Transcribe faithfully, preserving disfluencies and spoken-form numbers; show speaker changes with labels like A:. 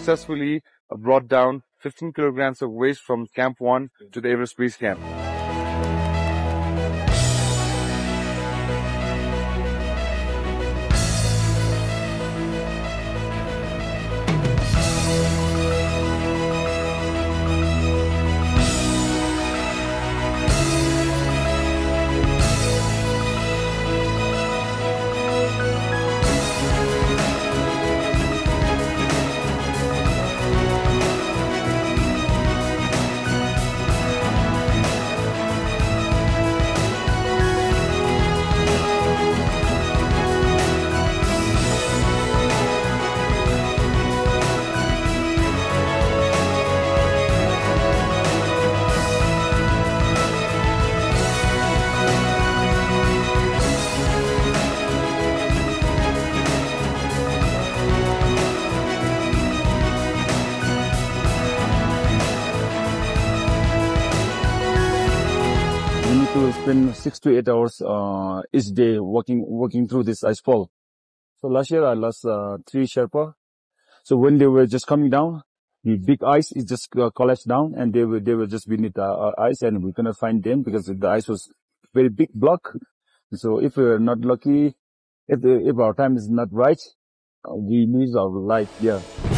A: successfully brought down fifteen kilograms of waste from Camp one to the Everest Base Camp.
B: To spend six to eight hours uh, each day walking walking through this ice fall. So last year I lost uh, three Sherpa. So when they were just coming down, the big ice is just uh, collapsed down, and they were they were just beneath uh, our ice, and we couldn't find them because the ice was very big block. So if we're not lucky, if the, if our time is not right, uh, we lose our life. Yeah.